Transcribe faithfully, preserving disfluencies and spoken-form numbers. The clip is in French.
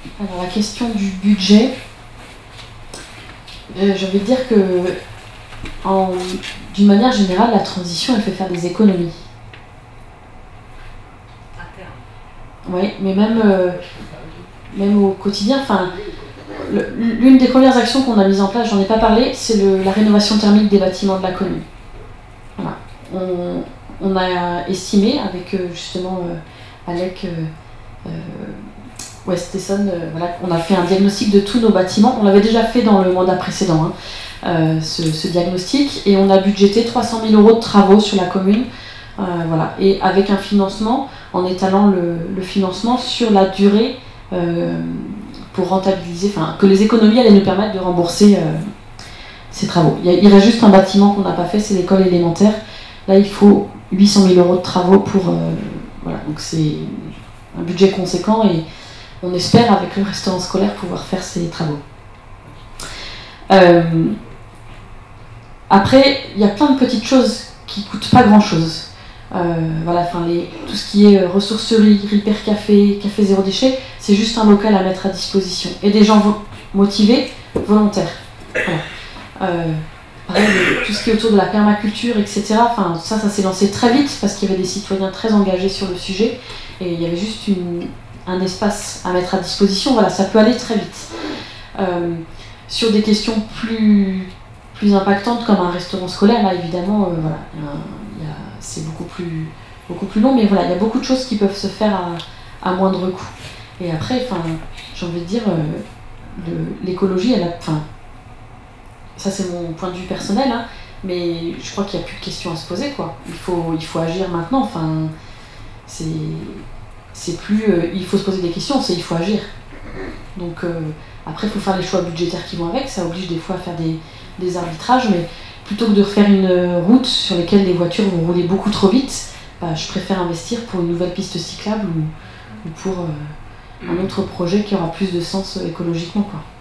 Alors la question du budget, euh, j'ai envie de dire que d'une manière générale, la transition, elle fait faire des économies. À terme. Oui, mais même, euh, même au quotidien, enfin, l'une des premières actions qu'on a mises en place, j'en ai pas parlé, c'est la rénovation thermique des bâtiments de la commune. Voilà. On, on a estimé avec euh, justement euh, Alec euh, euh, Westesson, euh, voilà, on a fait un diagnostic de tous nos bâtiments. On l'avait déjà fait dans le mandat précédent, hein, euh, ce, ce diagnostic, et on a budgété trois cent mille euros de travaux sur la commune, euh, voilà, et avec un financement, en étalant le, le financement sur la durée euh, pour rentabiliser, enfin que les économies allaient nous permettre de rembourser euh, ces travaux. Il, y a, il reste juste un bâtiment qu'on n'a pas fait, c'est l'école élémentaire. Là, il faut huit cent mille euros de travaux pour, euh, voilà, donc c'est un budget conséquent et on espère, avec le restaurant scolaire, pouvoir faire ces travaux. Euh, après, il y a plein de petites choses qui ne coûtent pas grand-chose. Euh, voilà, enfin, les, tout ce qui est ressourcerie, Ripper Café, Café Zéro Déchet, c'est juste un local à mettre à disposition. Et des gens vo motivés, volontaires. Voilà. Euh, pareil, tout ce qui est autour de la permaculture, et cetera. Enfin, ça, ça s'est lancé très vite parce qu'il y avait des citoyens très engagés sur le sujet. Et il y avait juste une... un espace à mettre à disposition, voilà, ça peut aller très vite. Euh, sur des questions plus, plus impactantes comme un restaurant scolaire, là évidemment, euh, voilà, c'est beaucoup plus, beaucoup plus long, mais voilà, il y a beaucoup de choses qui peuvent se faire à, à moindre coût. Et après, enfin, j'ai envie de dire, euh, l'écologie, elle a, enfin, ça c'est mon point de vue personnel, hein, mais je crois qu'il n'y a plus de questions à se poser, quoi. Il faut, il faut agir maintenant, enfin, c'est... c'est plus euh, il faut se poser des questions, c'est il faut agir. Donc euh, après il faut faire les choix budgétaires qui vont avec, ça oblige des fois à faire des, des arbitrages, mais plutôt que de refaire une route sur laquelle les voitures vont rouler beaucoup trop vite, bah, je préfère investir pour une nouvelle piste cyclable ou, ou pour euh, un autre projet qui aura plus de sens écologiquement, quoi.